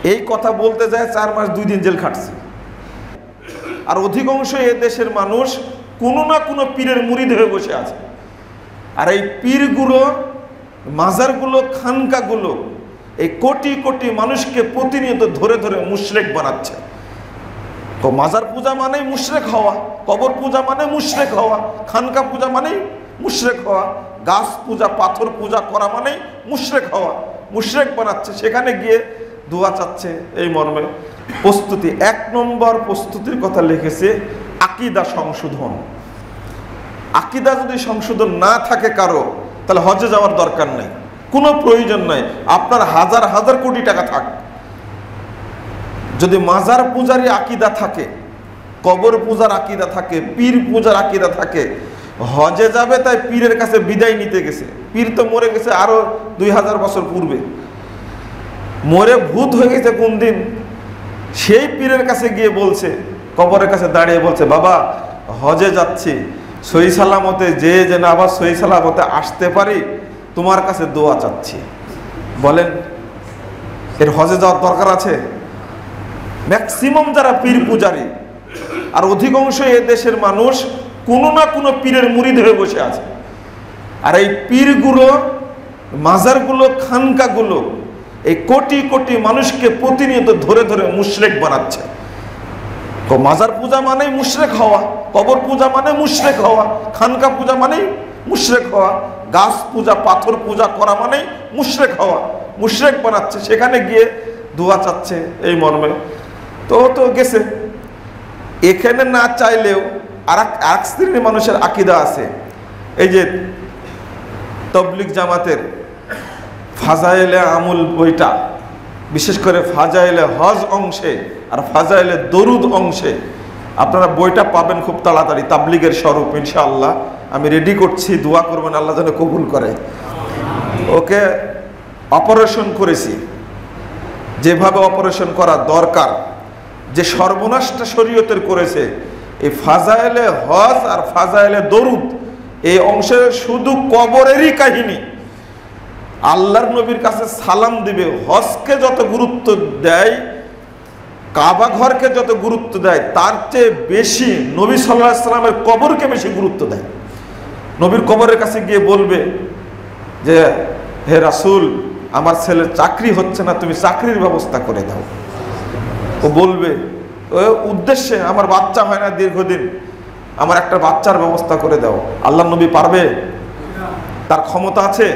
এই কথা বলতে যায় 4 মাস 2 দিন জেল খাটছে। আর অধিকাংশ এ দেশের মানুষ কোনো না কোনো পীরের মুরিদ হয়ে বসে আছে। আর এই পীরগুলো, মাজারগুলো, খানকাগুলো এই কোটি কোটি মানুষকে প্রতিনিয়ত ধরে ধরে মুশরিক বানাচ্ছে। তো মাজার পূজা মানেই মুশরিক হওয়া, কবর পূজা মানে মুশরিক হওয়া, খানকা পূজা মানেই মুশরিক হওয়া, গাছ পূজা, পাথর পূজা করা মানেই মুশরিক হওয়া, মুশরিক বানাচ্ছে। সেখানে গিয়ে দোয়া চাচ্ছে এই মর্মে। প্রস্তুতি, 1 নম্বর প্রস্তুতির কথা লিখেছে আকীদা সংশোধন। আকীদা যদি সংশোধন না থাকে কারো, তাহলে হজে যাওয়ার দরকার নেই, কোনো প্রয়োজন নাই। আপনার হাজার হাজার কোটি টাকা থাক, যদি মাজার পূজারই আকীদা থাকে, কবর পূজার আকীদা থাকে, পীর পূজার আকীদা থাকে, হজে যাবে তাই পীরের কাছে বিদায় নিতে গেছে। পীর তো মরে গেছে আরো 2000 বছর পূর্বে, মরে ভূত হয়ে গেছে কোন দিন। সেই পীরের কাছে গিয়ে বলছে, কবরের কাছে দাঁড়িয়ে বলছে, বাবা হজে যাচ্ছি, সহি সালামতে যেন আবার সহি সালামতে আসতে পারি, তোমার কাছে দোয়া চাচ্ছি। বলেন এর হজে যাওয়ার দরকার আছে? ম্যাক্সিমাম যারা পীর পূজারী আর অধিকাংশ এ দেশের মানুষ কোনো না কোনো পীরের মুরিদ হয়ে বসে আছে। আর এই পীরগুলো, মাজারগুলো, খানকাগুলো এই কোটি কোটি মানুষকে প্রতিনিয়ত ধরে ধরে মুশরিক বানাচ্ছে। তো মাজার পূজা মানেই মুশরিক হওয়া, কবর পূজা মানে মুশরিক হওয়া, খানকা পূজা মানেই মুশরিক হওয়া, গাছ পূজা, পাথর পূজা করা মানেই মুশরিক হওয়া, মুশরিক বানাচ্ছে। সেখানে গিয়ে দোয়া চাচ্ছে এই মর্মে। তো গেছে। এখানে না চাইলেও আর এক শ্রেণীর মানুষের আকীদা আছে। এই যে তাবলীগ জামাতের ফাজাইলে আমুল বইটা, বিশেষ করে ফাজাইলে হজ অংশে আর ফাজাইলে দরুদ অংশে, আপনারা বইটা পাবেন খুব তাড়াতাড়ি, তাবলীগের স্বরূপ ইনশাআল্লাহ। আমি রেডি করছি, দোয়া করবেন আল্লাহ যেন কবুল করে। ওকে অপারেশন করেছি, যেভাবে অপারেশন করা দরকার, যে সর্বনাশটা শরীয়তের করেছে, এই ফাজাইলে হজ আর ফাজাইলে দরুদ এই অংশের শুধু কবরেরই কাহিনী। আল্লাহর নবীর কাছে সালাম দিবে, হজকে যত গুরুত্ব দেয়, কাবা ঘরকে যত গুরুত্ব দেয়, তার চেয়ে বেশি নবী সাল্লাল্লাহু আলাইহি সাল্লামের কবরকে বেশি গুরুত্ব দেয়। নবীর কবরের কাছে গিয়ে বলবে যে হে রাসূল, আমার ছেলের চাকরি হচ্ছে না, তুমি চাকরির ব্যবস্থা করে দাও। ও বলবে ওই উদ্দেশ্যে, আমার বাচ্চা হয় না দীর্ঘদিন, আমার একটা বাচ্চার ব্যবস্থা করে দাও। আল্লাহ নবী পারবে? তার ক্ষমতা আছে?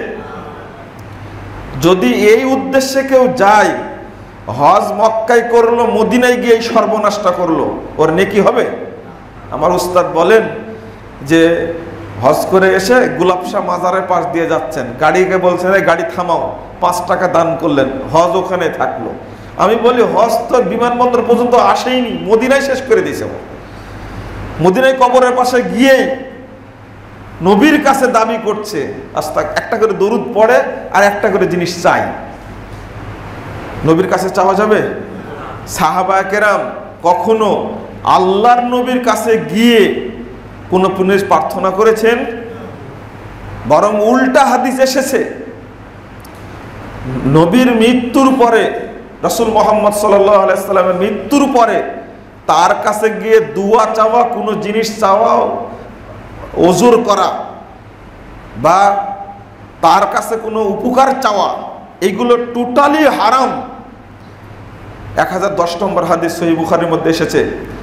যদি এই উদ্দেশ্যে কেউ যায়, হজ মক্কায় করলো, মদিনায় গিয়ে এই সর্বনাশটা করলো, ওর নেকি হবে? আমার উস্তাদ বলেন যে হজ করে এসে গোলাপ শাহ মাজারের পাশ দিয়ে যাচ্ছেন, গাড়িকে বলছেন গাড়ি থামাও, 5 টাকা দান করলেন, হজ ওখানে থাকলো। আমি বলি হজ তো বিমানবন্দর পর্যন্ত আসেইনি, মদিনায় শেষ করে দিয়েছে। মদিনায় কবরের পাশে গিয়ে নবীর কাছে দাবি করছে, একটা করে দরুদ পড়ে আর একটা করে জিনিস চাই। নবীর কাছে চাওয়া যাবে? সাহাবায়ে কেরাম কখনো আল্লাহর নবীর কাছে গিয়ে কোনো পুণ্যের প্রার্থনা করেছেন? বরং উল্টা হাদিস এসেছে, নবীর মৃত্যুর পরে, রাসূল মুহাম্মদ সাল্লাল্লাহু আলাইহি সাল্লামের মৃত্যুর পরে তার কাছে গিয়ে দোয়া চাওয়া, কোনো জিনিস চাওয়া, ওজুর করা বা তার কাছে কোনো উপকার চাওয়া, এইগুলো টোটালি হারাম। 1010 নম্বর হাদিস সহিহ বুখারীর মধ্যে এসেছে,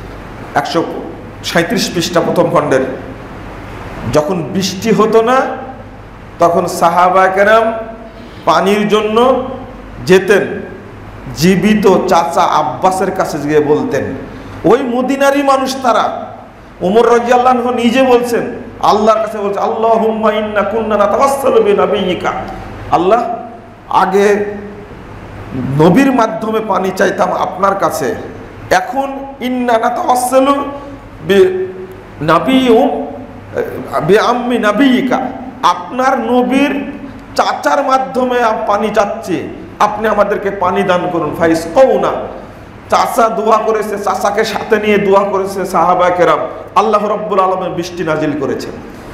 137 পৃষ্ঠা, প্রথম খণ্ডের। যখন বৃষ্টি হতো না, তখন সাহাবায়ে কেরাম পানির জন্য যেতেন, জীবিত চাচা আব্বাসের কাছে গিয়ে বলতেন। ওই মদিনারই মানুষ তারা। ওমর রাদিয়াল্লাহু আনহু নিজে বলছেন, আল্লাহর কাছে বলছে, আল্লাহুম্মা ইন্না কুন্না নাতাওয়াসসালু বিনাবিয়িকা, আল্লাহ আগে নবীর মাধ্যমে পানি চাইতাম আপনার কাছে, এখন ইন্না নাতাওয়াসসালু বিআম্মি নাবিয়িকা, আপনার নবীর চাচার মাধ্যমে পানি চাচ্ছি, আপনি আমাদেরকে পানি দান করুন। ফাইসকাউনা, চাচা দোয়া করেছে, চাচাকে সাথে নিয়ে দোয়া করেছে সাহাবায়ে কেরাম, আল্লাহ রাব্বুল আলামিন বৃষ্টি নাজিল করেছেন।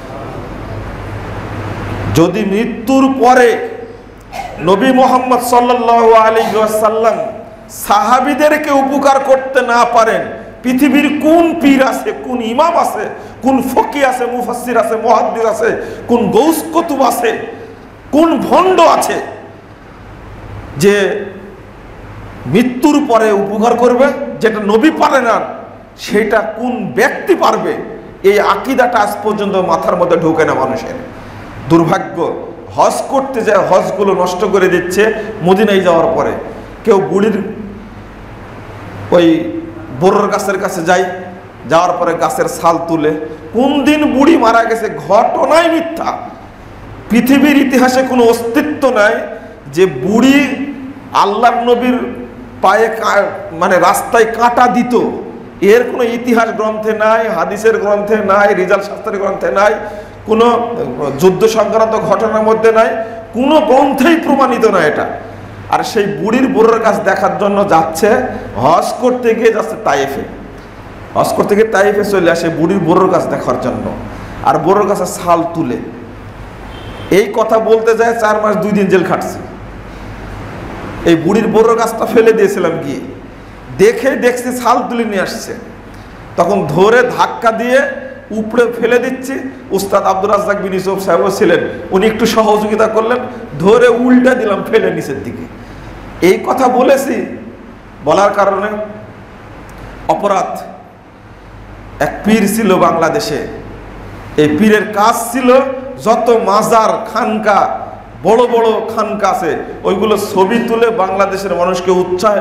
যদি মৃত্যুর পরে নবী মুহাম্মদ সাল্লাল্লাহু আলাইহি ওয়াসাল্লাম সাহাবীদেরকে উপকার করতে না পারেন, পৃথিবীর কোন পীর আছে, কোন ইমাম আছে, কোন ফকি আছে, মুফাসসির আছে, মুহাদ্দিস আছে, কোন গৌস কুতুব আছে, কোন ভণ্ড আছে যে মৃত্যুর পরে উপকার করবে, যেটা নবী পারে না সেটা কোন ব্যক্তি পারবে? এই আকীদাটা আজ পর্যন্ত মাথার মধ্যে ঢোকে না মানুষের। দুর্ভাগ্য, হজ করতে যায় হজগুলো নষ্ট করে দিচ্ছে মদিনায় যাওয়ার পরে। কেউ বুড়ির ওই বড়র গাছের কাছে যায়, যাওয়ার পরে গাছের ছাল তুলে, কোন দিন বুড়ি মারা গেছে ঘটনাই মিথ্যা। পৃথিবীর ইতিহাসে কোনো অস্তিত্ব নাই যে বুড়ি আল্লাহর নবীর পায়ে মানে রাস্তায় কাঁটা দিত, এর কোনো ইতিহাস গ্রন্থে নাই, হাদিসের গ্রন্থে নাই, রিজাল শাস্ত্রের গ্রন্থে নাই, কোনো যুদ্ধ সংক্রান্ত ঘটনার মধ্যে নাই, কোনো গ্রন্থেই প্রমাণিত না এটা। আর সেই বুড়ির বড়র গাছ দেখার জন্য যাচ্ছে, হজ করতে গিয়ে যাচ্ছে তাইফে, হজ করতে গিয়ে তাইফে চলে আসে বুড়ির বড়র গাছ দেখার জন্য, আর বড়র গাছের ছাল তুলে। এই কথা বলতে যায় 4 মাস 2 দিন জেল খাটছে। এই বুড়ির বড়র গাছটা ফেলে দিয়েছিলাম গিয়ে, দেখছি ছাল তুলে নিয়ে আসছে, তখন ধরে ধাক্কা দিয়ে উপরে ফেলে দিচ্ছি। উস্তাদ আব্দুর রাজ্জাক বিন ইউসুফ সাহেব ছিলেন, উনি একটু সহযোগিতা করলেন, ধরে উল্টা দিলাম ফেলে নিচের দিকে। এই কথা বলেছি, বলার কারণে অপরাধ। এক পীর ছিল বাংলাদেশে, এই পীরের কাজ ছিল যত মাজার খানকা, বড় বড় খানকা আছে, ওইগুলো ছবি তুলে বাংলাদেশের মানুষকে উৎসাহ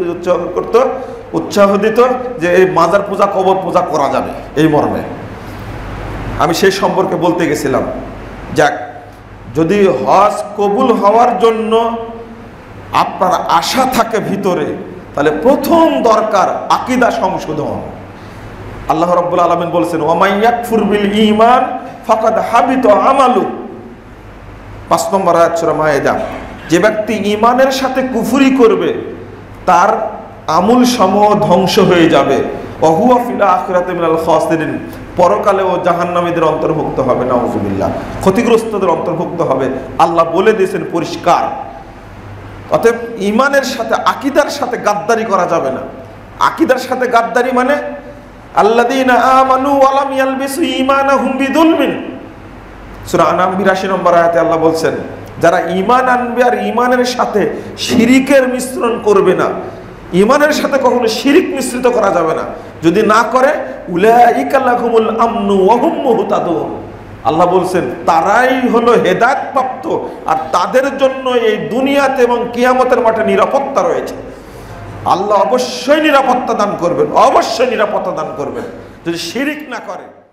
দিত যে এই মাজার পূজা, কবর পূজা করা যাবে, এই মর্মে। আমি সেই সম্পর্কে বলতে গেছিলাম, যাক, যদি হজ কবুল হওয়ার জন্য আপনার আশা থাকে ভিতরে, তাহলে প্রথম দরকার আকীদা সংশোধন। আল্লাহ রাব্বুল আলামিন বলেছেন, ওয়া মান ইয়াকফুর বিল ঈমান ফাকাদ হাবিতা আমালু। 5 নম্বর আয়াত সূরা মায়েদা। যে ব্যক্তি ঈমানের সাথে কুফরি করবে তার আমল সমূহ ধ্বংস হয়ে যাবে। ওয়া হুয়া ফিল আখিরাতি মিনাল খাসিরিন, পরকালে ও জাহান্নামীদের অন্তর্ভুক্ত হবে, নাউযুবিল্লাহ, ক্ষতিগ্রস্তদের অন্তর্ভুক্ত হবে। আল্লাহ বলে দিয়েছেন পরিষ্কার। অতএব ঈমানের সাথে, আকীদার সাথে গাদ্দারি করা যাবে না। আকীদার সাথে গাদ্দারি মানে আল্লাযীনা আমানু ওয়া লাম ইয়ালবিসু ঈমানাহুম বিযুলমিন। সূরা আনাম 82 নম্বর আয়াতে আল্লাহ বলছেন, যারা ঈমান আনবে আর ঈমানের সাথে শিরিকের মিশ্রণ করবে না, ঈমানের সাথে কখনো শিরিক মিশ্রিত করা যাবে না। যদি না করে, উলাইকা লাহুমুল আমনু ওয়া হুম মুহতাদুন। আল্লাহ বলছেন তারাই হলো হেদায়েত প্রাপ্ত, আর তাদের জন্য এই দুনিয়াতে এবং কিয়ামতের মাঠে নিরাপত্তা রয়েছে। আল্লাহ অবশ্যই নিরাপত্তা দান করবেন, অবশ্যই নিরাপত্তা দান করবেন যদি শিরিক না করে।